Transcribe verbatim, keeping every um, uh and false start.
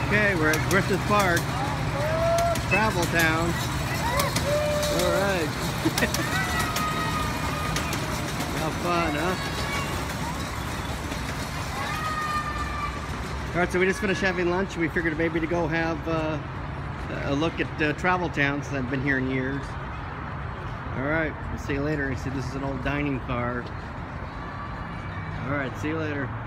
Okay, we're at Griffith Park, travel town. All right. How fun, huh? All right, so we just finished having lunch. We figured maybe to go have uh, a look at uh, travel towns that I've been here in years. All right, we'll see you later. I see this is an old dining car. All right, see you later.